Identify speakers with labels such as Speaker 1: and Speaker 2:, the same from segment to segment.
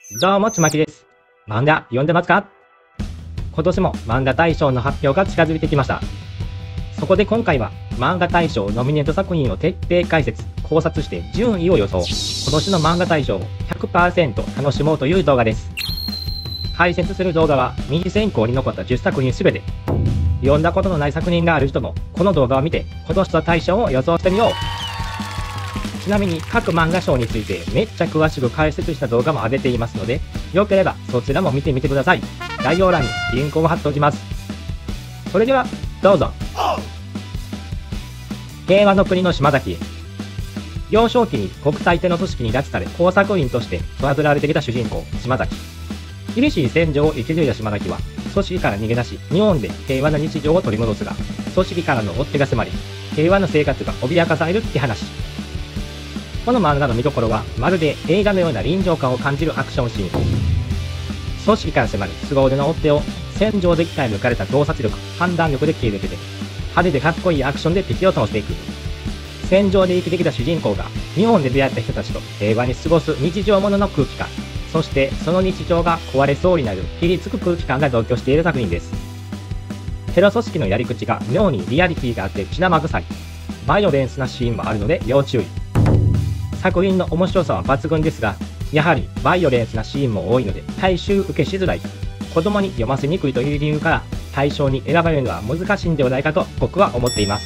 Speaker 1: どうも、ちまきです。漫画読んでますか？今年も漫画大賞の発表が近づいてきました。そこで今回は漫画大賞ノミネート作品を徹底解説、考察して順位を予想。今年の漫画大賞を 100% 楽しもうという動画です。解説する動画は二次選考に残った10作品すべて。読んだことのない作品がある人もこの動画を見て今年の大賞を予想してみよう。ちなみに各漫画賞についてめっちゃ詳しく解説した動画も上げていますので、よければそちらも見てみてください。概要欄にリンクを貼っておきます。それではどうぞ。平和の国の島崎へ。幼少期に国際手の組織に拉致され工作員として育てられてきた主人公島崎。厳しい戦場を生き抜いた島崎は組織から逃げ出し日本で平和な日常を取り戻すが、組織からの追っ手が迫り平和な生活が脅かされるって話。この漫画の見どころはまるで映画のような臨場感を感じるアクションシーン。組織から迫る凄腕の追っ手を戦場で鍛え抜かれた洞察力、判断力で切り抜けて派手でかっこいいアクションで敵を倒していく。戦場で生きてきた主人公が日本で出会った人たちと平和に過ごす日常ものの空気感、そしてその日常が壊れそうになるピリつく空気感が同居している作品です。テロ組織のやり口が妙にリアリティがあって血生臭い、バイオレンスなシーンもあるので要注意。作品の面白さは抜群ですが、やはりバイオレンスなシーンも多いので大衆受けしづらい、子供に読ませにくいという理由から対象に選ばれるのは難しいんではないかと僕は思っています。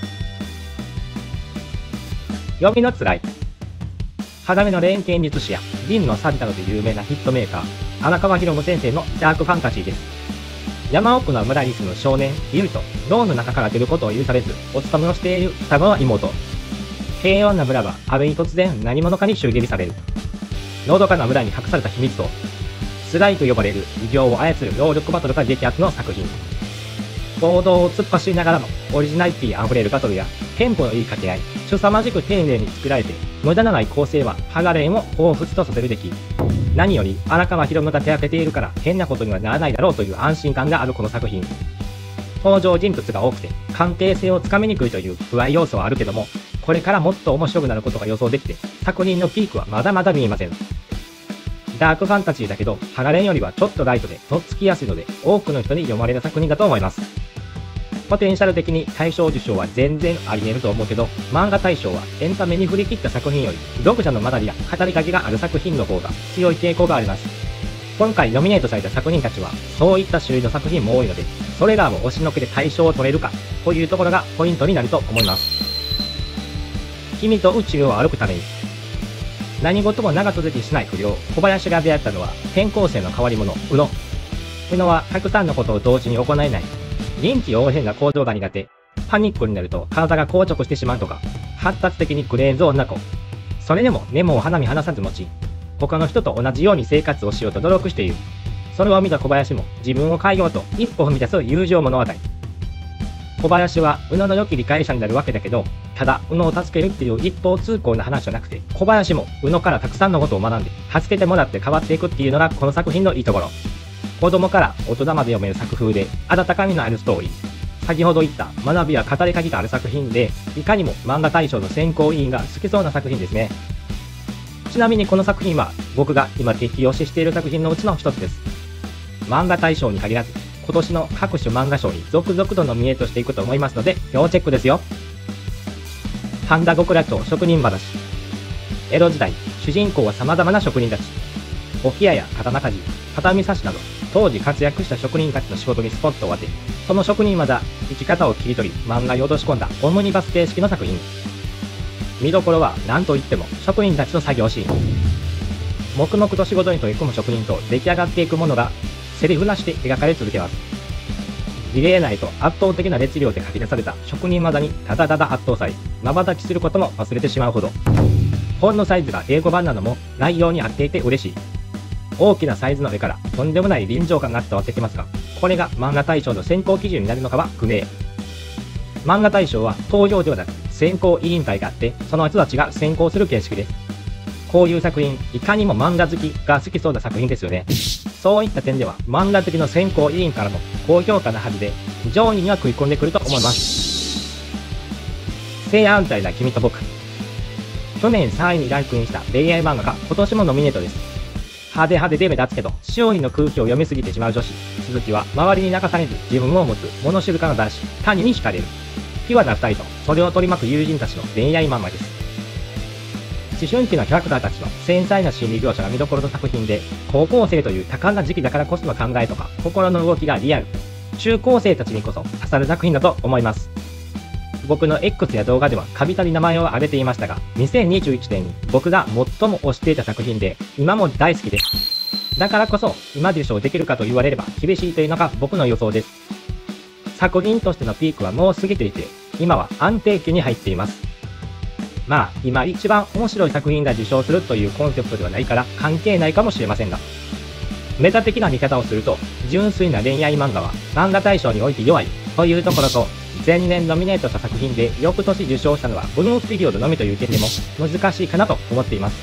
Speaker 1: 読みのつらい。鋼の錬金術師や銀のサビなどで有名なヒットメーカー荒川博夢先生のダークファンタジーです。山奥の村に住む少年ユリと牢の中から出ることを許されずお勤めをしている双子の妹。平穏な村はある日突然何者かに襲撃される。のどかな村に隠された秘密とスライと呼ばれる異形を操る労力バトルが激アツの作品。王道を突っ走りながらもオリジナリティあふれるバトルやテンポのいい掛け合い、凄まじく丁寧に作られて無駄のない構成はハガレンを彷彿とさせるべき。何より荒川博夢が手掛けているから変なことにはならないだろうという安心感があるこの作品。登場人物が多くて関係性をつかみにくいという不安要素はあるけども、これからもっと面白くなることが予想できて作品のピークはまだまだ見えません。ダークファンタジーだけどハガレンよりはちょっとライトでとっつきやすいので多くの人に読まれる作品だと思います。ポテンシャル的に大賞受賞は全然あり得ると思うけど、漫画大賞はエンタメに振り切った作品より読者の学びや語りかけがある作品の方が強い傾向があります。今回ノミネートされた作品たちはそういった種類の作品も多いので、それらを押しのけて大賞を取れるかというところがポイントになると思います。君と宇宙を歩くために。何事も長続きしない不良小林が出会ったのは転校生の変わり者宇野。宇野はたくさんのことを同時に行えない、臨機応変な行動が苦手、パニックになると体が硬直してしまうとか、発達的にクレーンゾーンな子。それでも根も花見離さず持ち、他の人と同じように生活をしようと努力している。それを見た小林も自分を変えようと一歩踏み出す友情物語。小林は宇野の良き理解者になるわけだけど、ただ宇野を助けるっていう一方通行な話じゃなくて、小林も宇野からたくさんのことを学んで助けてもらって変わっていくっていうのがこの作品のいいところ。子供から大人まで読める作風で温かみのあるストーリー。先ほど言った学びや語りかけがある作品で、いかにも漫画大賞の選考委員が好きそうな作品ですね。ちなみにこの作品は僕が今激推ししている作品のうちの一つです。漫画大賞に限らず今年の各種漫画賞に続々とノミネートしていくと思いますので要チェックですよ。半田極楽と職人話。江戸時代主人公は様々な職人たち、置屋や刀鍛冶、畳差しなど当時活躍した職人たちの仕事にスポットを当て、その職人技生き方を切り取り漫画に落とし込んだオムニバス形式の作品。見どころは何といっても職人たちの作業シーン。黙々と仕事に取り組む職人と出来上がっていくものがセリフなしで描かれ続けます。リレー内と圧倒的な熱量で書き出された職人技にただただ圧倒され、瞬きすることも忘れてしまうほど。本のサイズが英語版なのも内容に合っていて嬉しい。大きなサイズの上からとんでもない臨場感が伝わってきますが、これが漫画大賞の選考基準になるのかは不明。漫画大賞は投票ではなく選考委員会があって、その人たちが選考する形式です。こういう作品、いかにも漫画好きが好きそうな作品ですよね。そういった点では漫画好きの選考委員からも高評価なはずで、上位には食い込んでくると思います。聖夜安泰な君と僕。去年3位にランクインした恋愛漫画が今年もノミネートです。 派手派手で目立つけど、周囲の空気を読みすぎてしまう女子。鈴木は周りに流されず自分を持つ物知るかの男子、谷に惹かれる。ピュアな二人とそれを取り巻く友人たちの恋愛漫画です。思春期のキャラクターたちの繊細な心理描写が見どころの作品で、高校生という多感な時期だからこその考えとか心の動きがリアル。中高生たちにこそ刺さる作品だと思います。僕の X や動画ではカビたり名前を挙げていましたが、2021年に僕が最も推していた作品で、今も大好きです。だからこそ、今受賞できるかと言われれば厳しいというのが僕の予想です。作品としてのピークはもう過ぎていて、今は安定期に入っています。まあ、今一番面白い作品が受賞するというコンセプトではないから関係ないかもしれませんが、メタ的な見方をすると、純粋な恋愛漫画は漫画大賞において弱いというところと、前年ノミネートした作品で翌年受賞したのはブルーピリオドのみという点でも難しいかなと思っています。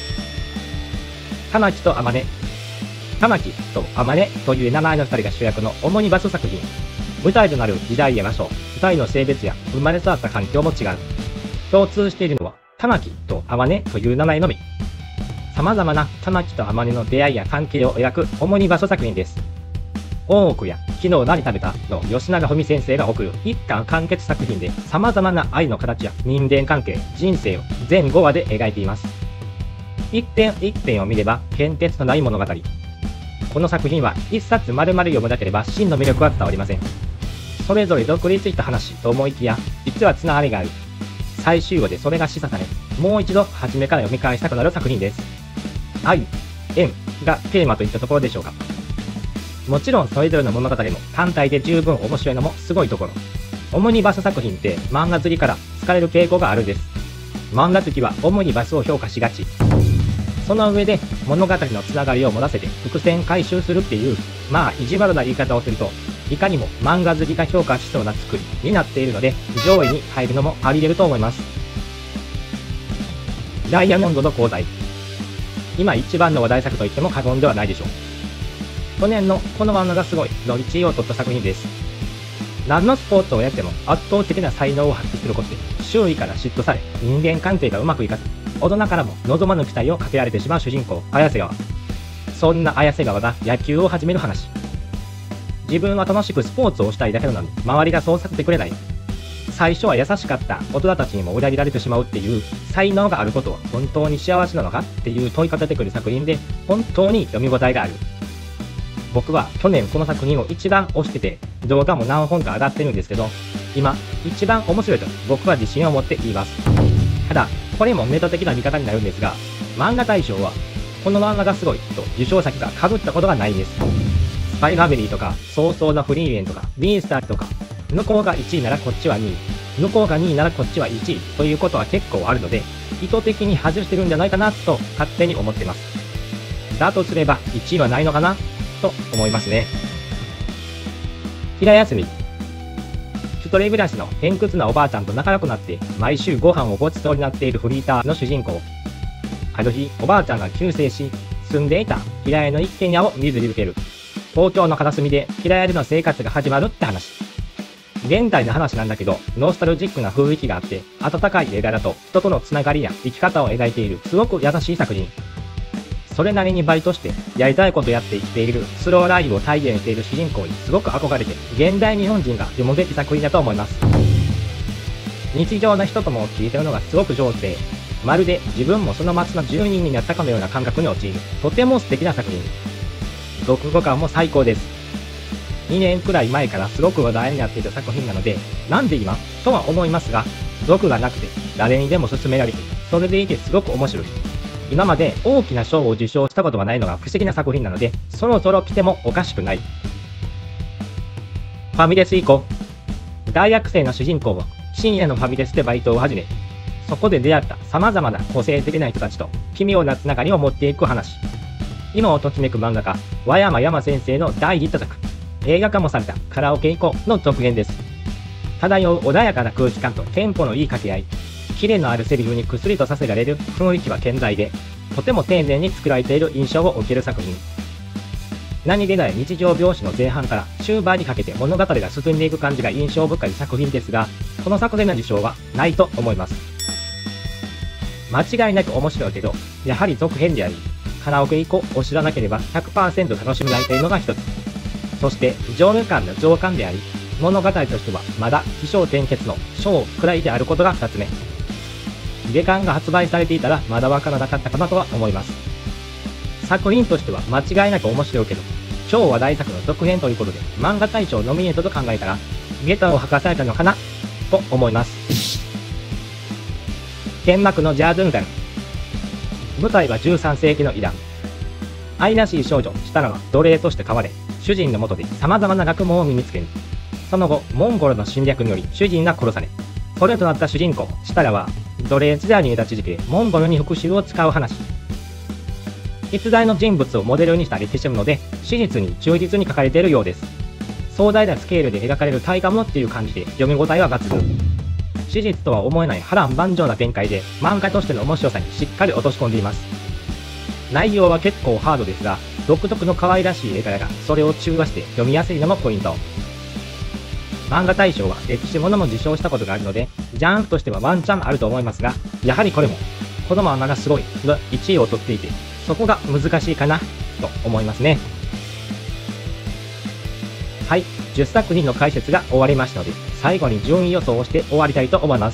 Speaker 1: 玉木と天音。玉木と天音という名前の2人が主役のオモニバス作品。舞台となる時代や場所、2人の性別や生まれ育った環境も違う。共通しているのは、玉木と天音という名前のみ。様々な玉木と天音の出会いや関係を描くオモニバス作品です。大奥や昨日何食べたの吉永文先生が送る一巻完結作品で様々な愛の形や人間関係、人生を全5話で描いています。一点一点を見れば変哲のない物語。この作品は一冊丸々読むだけでは真の魅力は伝わりません。それぞれ独立した話と思いきや、実はつながりがある。最終話でそれが示唆され、もう一度初めから読み返したくなる作品です。愛、縁がテーマといったところでしょうか。もちろんそれぞれの物語も単体で十分面白いのもすごいところ。オムニバス作品って漫画好きから疲れる傾向があるんです。漫画好きはオムニバスを評価しがち。その上で物語のつながりを持たせて伏線回収するっていう、まあ意地悪な言い方をすると、いかにも漫画好きが評価しそうな作りになっているので、上位に入るのもあり得ると思います。ダイヤモンドの功罪。今一番の話題作と言っても過言ではないでしょう。去年のこの漫画がすごいの1位を取った作品です。何のスポーツをやっても圧倒的な才能を発揮することで、周囲から嫉妬され、人間関係がうまくいかず、大人からも望まぬ期待をかけられてしまう主人公、綾瀬川。そんな綾瀬川が野球を始める話。自分は楽しくスポーツをしたいだけなのに、周りがそうさせてくれない。最初は優しかった大人たちにも裏切られてしまうっていう才能があることは本当に幸せなのかっていう問いかけてくる作品で、本当に読み応えがある。僕は去年この作品を一番推してて、動画も何本か上がってるんですけど、今一番面白いと僕は自信を持って言います。ただ、これもメタ的な見方になるんですが、漫画大賞はこの漫画がすごいと受賞作が被ったことがないんです。スパイファミリーとか、早々のフリーレンとか、ビースターとか、向こうが1位ならこっちは2位、向こうが2位ならこっちは1位ということは結構あるので、意図的に外してるんじゃないかなと勝手に思ってます。だとすれば1位はないのかなと思いますね。平休み。一人暮らしの偏屈なおばあちゃんと仲良くなって毎週ご飯をごちそうになっているフリーターの主人公。ある日、おばあちゃんが急逝し、住んでいた平屋の一軒家を譲り受ける。東京の片隅で平屋での生活が始まるって話。現代の話なんだけど、ノスタルジックな雰囲気があって、温かい絵柄と人とのつながりや生き方を描いているすごく優しい作品。それなりにバイトしてやりたいことやって生きているスローライフを体現している主人公にすごく憧れて、現代日本人が読むべき作品だと思います。日常の人とも聞いてるのがすごく上手で、まるで自分もその街の住人になったかのような感覚に陥る、とても素敵な作品。読後感も最高です。2年くらい前からすごく話題になっていた作品なので、なんで今とは思いますが、読がなくて誰にでも勧められて、それでいてすごく面白い。今まで大きな賞を受賞したことがないのが不思議な作品なので、そろそろ来てもおかしくない。ファミレス以降、大学生の主人公は深夜のファミレスでバイトを始め、そこで出会った様々な個性的な人たちと奇妙なつながりを持っていく話。今をときめく漫画家、和山山先生の第1作、映画化もされたカラオケ以降の続編です。漂う穏やかな空気感とテンポのいい掛け合い、キレのあるセリフにくすりとさせられる雰囲気は健在で、とても丁寧に作られている印象を受ける作品。何気ない日常描写の前半から終盤にかけて物語が進んでいく感じが印象深い作品ですが、この作での受賞はないと思います。間違いなく面白いけど、やはり続編であり、 カラオケ行こうを知らなければ 100% 楽しめないというのが一つ。そして、上下巻の上巻であり、物語としてはまだ起承転結の章くらいであることが二つ目。下巻が発売されていたらまだわからなかったかなとは思います。作品としては間違いなく面白いけど、超話題作の続編ということで漫画大賞ノミネートと考えたら、下駄を吐かされたのかなと思います。剣幕のジャーズンガン。舞台は13世紀のイラン。愛らしい少女、シタラは奴隷として飼われ、主人の下で様々な学問を身につける。その後、モンゴルの侵略により主人が殺され、捕虜となった主人公、シタラは奴隷時代に得た知識でモンゴルに復讐を使う話。実在の人物をモデルにした歴史もので、史実に忠実に書かれているようです。壮大なスケールで描かれる大河ものっていう感じで読み応えは抜群。史実とは思えない波乱万丈な展開で漫画としての面白さにしっかり落とし込んでいます。内容は結構ハードですが、独特の可愛らしい絵柄がそれを中和して読みやすいのもポイント。漫画大賞は歴史ものも受賞したことがあるので、ジャンルとしてはワンチャンあると思いますが、やはりこれも、この漫画がすごいの1位を取っていて、そこが難しいかなと思いますね。はい、10作品の解説が終わりましたので、最後に順位予想をして終わりたいと思います。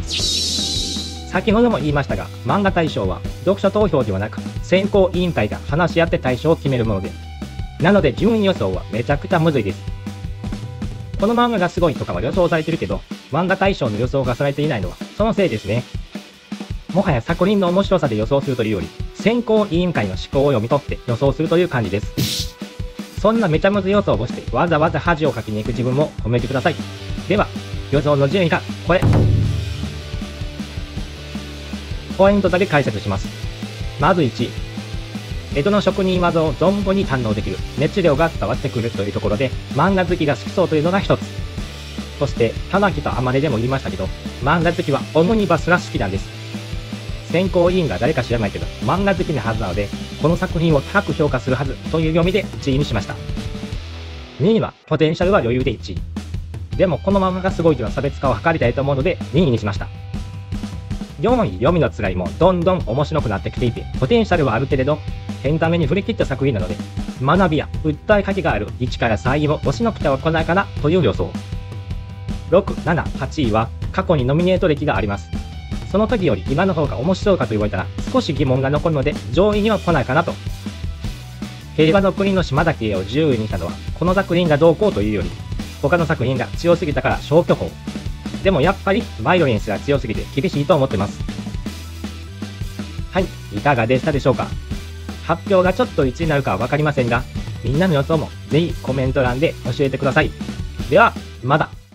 Speaker 1: 先ほども言いましたが、漫画大賞は読書投票ではなく、選考委員会が話し合って大賞を決めるもので、なので順位予想はめちゃくちゃむずいです。この漫画がすごいとかは予想されてるけど、漫画大賞の予想がされていないのはそのせいですね。もはや作品の面白さで予想するというより、選考委員会の思考を読み取って予想するという感じです。そんなめちゃむず予想をしてわざわざ恥をかきに行く自分も褒めてください。では、予想の順位がこれ。ポイントだけ解説します。まず1位。江戸の職人技を存分に堪能できる熱量が伝わってくるというところで漫画好きが好きそうというのが一つ。そして、玉木とあまねでも言いましたけど、漫画好きはオムニバスが好きなんです。選考委員が誰か知らないけど漫画好きなはずなので、この作品を高く評価するはずという読みで1位にしました。2位はポテンシャルは余裕で1位。でもこの漫画がすごいという差別化を図りたいと思うので2位にしました。4位読みのつらいもどんどん面白くなってきていて、ポテンシャルはあるけれど、エンタメに振り切った作品なので、学びや訴えかけがある1から3位を押しのけては来ないかなという予想。6、7、8位は過去にノミネート歴があります。その時より今の方が面白いかと言われたら少し疑問が残るので上位には来ないかなと。平和の国の島崎を10位にしたのはこの作品がどうこうというより他の作品が強すぎたから消去法。でもやっぱりバイオレンスが強すぎて厳しいと思ってます。はい、いかがでしたでしょうか。発表がちょっと1位になるかはわかりませんが、みんなの予想もぜひコメント欄で教えてください。では、また。